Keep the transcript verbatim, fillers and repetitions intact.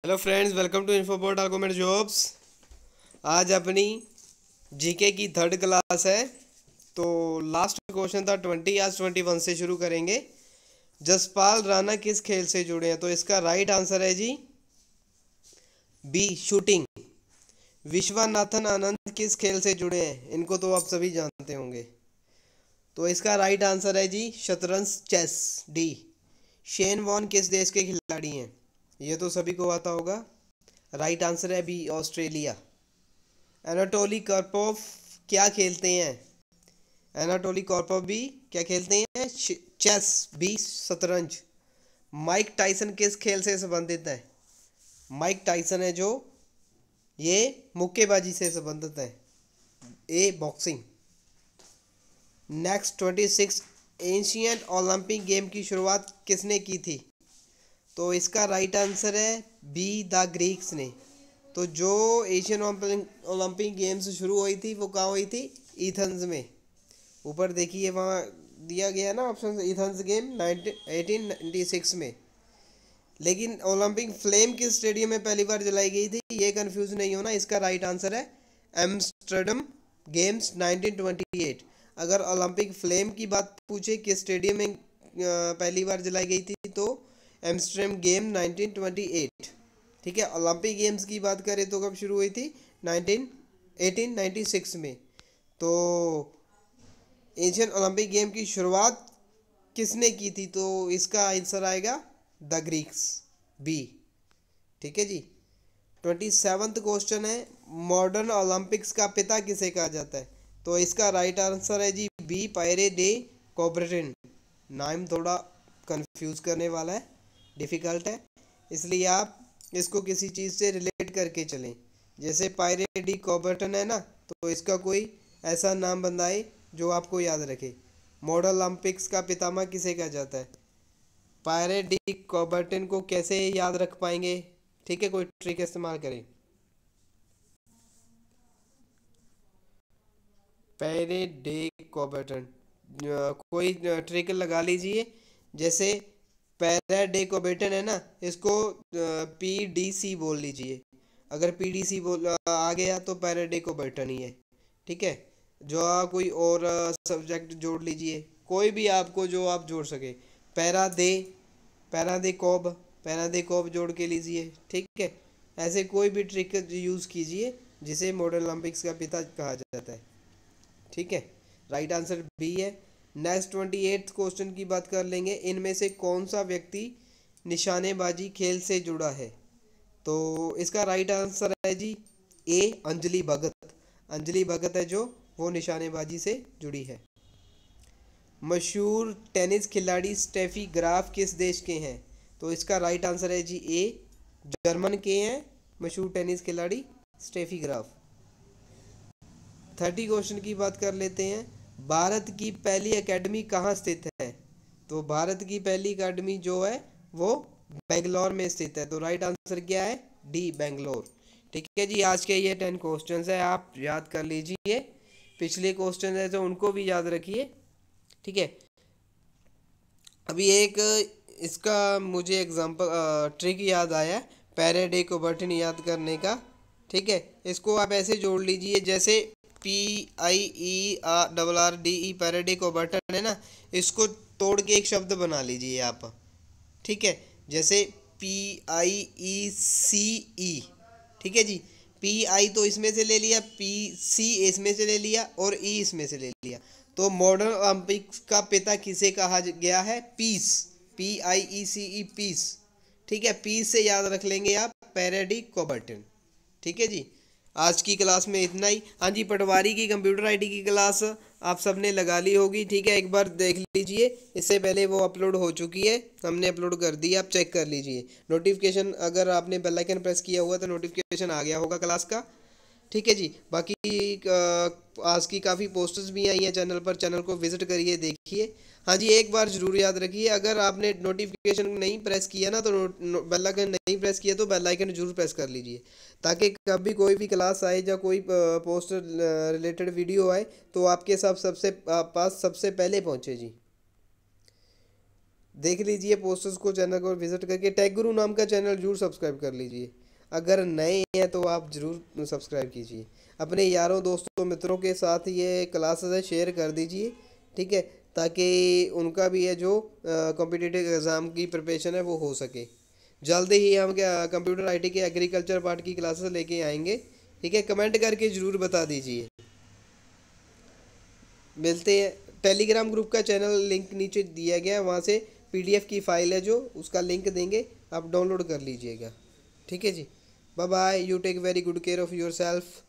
Hello friends, welcome to Infoport government jobs. आज अपनी GK की थर्ड क्लास है। तो लास्ट क्वेश्चन था ट्वेंटी, आज ट्वेंटी वन से शुरू करेंगे। जसपाल राणा किस खेल से जुड़े हैं? तो इसका राइट आंसर है जी बी, शूटिंग। विश्वनाथन आनंद किस खेल से जुड़े हैं? इनको तो आप सभी जानते होंगे। तो इसका राइट आंसर है जी शतरंज, चेस, डी। शेन वॉन किस देश के खिलाड़ी हैं? ये तो सभी को आता होगा। राइट आंसर है बी, ऑस्ट्रेलिया। एनाटोली कार्पोव क्या खेलते हैं? एनाटोली कार्पोव भी क्या खेलते हैं? चेस, बी, शतरंज। माइक टाइसन किस खेल से संबंधित है? माइक टाइसन है जो ये मुक्केबाजी से संबंधित है, A, boxing. Next twenty six, Asian Olympic game की शुरुआत किसने की थी? तो इसका राइट आंसर है बी, द ग्रीक्स ने। तो जो एशियन ओलंपिक गेम्स शुरू हुई थी वो कहाँ हुई थी? एथेंस में। ऊपर देखिए वहाँ दिया गया है ना option, Athens game eighteen ninety six में। लेकिन ओलंपिक फ्लेम किस स्टेडियम में पहली बार जलाई गई थी? ये कंफ्यूज नहीं होना, इसका राइट आंसर है Amsterdam games nineteen twenty eight. अगर ओलंपिक फ्लेम की बात पूछे किस स्टेडियम में पहली बार जलाई गई थी, तो Amsterdam game nineteen twenty eight. ठीक है। ओलंपिक गेम्स की बात करें तो कब शुरू हुई थी? नाइनटीन एटीन नाइन्टी सिक्स में। तो एशियन ओलंपिक गेम की शुरुआत किसने की थी? तो इसका आंसर आएगा द ग्रीक्स, बी। ठीक है जी। ट्वेंटी सेवन्थ क्वेश्चन है, मॉडर्न ओलंपिक्स का पिता किसे कहा जाता है? तो इसका राइट आंसर है जी बी, पायरे डे कॉबर्टन। नाम थोड़ा कंफ्यूज करने वाला है, डिफ़िकल्ट है, इसलिए आप इसको किसी चीज़ से रिलेट करके चलें। जैसे पायरे डी कॉबर्टन है ना, तो इसका कोई ऐसा नाम बनाए जो आपको याद रखे। मॉडर्न ओलंपिक्स का पितामह किसे कहा जाता है? पायरे डी कॉबर्टन को कैसे याद रख पाएंगे? ठीक है, कोई ट्रिक इस्तेमाल करें। पायरे डे कॉबर्टन, कोई ट्रिक लगा लीजिए। जैसे पैरा डे कॉबर्टन है ना, इसको पी डी सी बोल लीजिए। अगर पी डी सी बोल आ गया तो पैरा डे कॉबर्टन ही है। ठीक है। जो आप कोई और सब्जेक्ट जोड़ लीजिए, कोई भी आपको जो आप जोड़ सके। Pierre de, Pierre de Coub, Pierre de Coub जोड़ के लीजिए। ठीक है। ऐसे कोई भी ट्रिक यूज़ कीजिए जिसे मॉडर्न ओलंपिक्स का पिता कहा जाता है। ठीक है। राइट आंसर बी है। नेक्स्ट ट्वेंटी एट्थ क्वेश्चन की बात कर लेंगे, इनमें से कौन सा व्यक्ति निशानेबाजी खेल से जुड़ा है? तो इसका राइट आंसर है जी ए, अंजलि भगत। अंजलि भगत है जो वो निशानेबाजी से जुड़ी है। मशहूर टेनिस खिलाड़ी स्टेफी ग्राफ किस देश के हैं? तो इसका राइट आंसर है जी ए, जर्मन के हैं मशहूर टेनिस खिलाड़ी स्टेफी ग्राफ। थर्टी क्वेश्चन की बात कर लेते हैं, भारत की पहली एकेडमी कहाँ स्थित है? तो भारत की पहली एकेडमी जो है वो बेंगलोर में स्थित है। तो राइट आंसर क्या है? डी, बेंगलोर। ठीक है जी। आज के ये टेन क्वेश्चन है, आप याद कर लीजिए। पिछले क्वेश्चन है तो उनको भी याद रखिए। ठीक है। अभी एक इसका मुझे एग्जांपल ट्रिक याद आया, पैरा डे कॉबर्टन याद करने का। ठीक है। इसको आप ऐसे जोड़ लीजिए, जैसे P I E R double R D E, Pierre de Coubertin है ना, इसको तोड़ के एक शब्द बना लीजिए आप। ठीक है। जैसे पी आई ई सी ई। ठीक है जी। पी आई तो इसमें से ले लिया, पी सी इसमें से ले लिया, और ई इसमें से ले लिया। तो मॉडर्न ओलंपिक्स का पिता किसे कहा गया है? Peace, P I E C E, peace. ठीक है। पीस से याद रख लेंगे आप पैरा डी कॉबर्टन। ठीक है जी। आज की क्लास में इतना ही। हाँ जी, पटवारी की कंप्यूटर आईटी की क्लास आप सबने लगा ली होगी। ठीक है, एक बार देख लीजिए, इससे पहले वो अपलोड हो चुकी है, हमने अपलोड कर दी, आप चेक कर लीजिए। नोटिफिकेशन, अगर आपने बेल आइकन प्रेस किया हुआ तो नोटिफिकेशन आ गया होगा क्लास का। ठीक है जी। बाकी आज की काफ़ी पोस्टर्स भी आई हैं चैनल पर, चैनल को विजिट करिए, देखिए। हाँ जी, एक बार ज़रूर याद रखिए, अगर आपने नोटिफिकेशन नहीं प्रेस किया ना, तो बेल आइकन नहीं प्रेस किया तो बेल आइकन जरूर प्रेस कर लीजिए, ताकि कभी कोई भी क्लास आए या कोई पोस्टर रिलेटेड वीडियो आए तो आपके साथ सबसे पास सबसे पहले पहुँचे जी। देख लीजिए पोस्टर्स को, चैनल को विजिट करके टेक गुरु नाम का चैनल जरूर सब्सक्राइब कर लीजिए। अगर नए हैं तो आप ज़रूर सब्सक्राइब कीजिए। अपने यारों दोस्तों मित्रों के साथ ये क्लासेस है शेयर कर दीजिए, ठीक है, ताकि उनका भी ये जो कॉम्पिटिटिव एग्ज़ाम की प्रिपरेशन है वो हो सके। जल्दी ही हम क्या कंप्यूटर आईटी के एग्रीकल्चर पार्ट की क्लासेस लेके आएंगे, ठीक है। कमेंट करके ज़रूर बता दीजिए। मिलते हैं। टेलीग्राम ग्रुप का चैनल लिंक नीचे दिया गया है, वहाँ से पीडीएफ की फाइल है जो, उसका लिंक देंगे, आप डाउनलोड कर लीजिएगा, ठीक है जी। Bye bye, you take very good care of your self.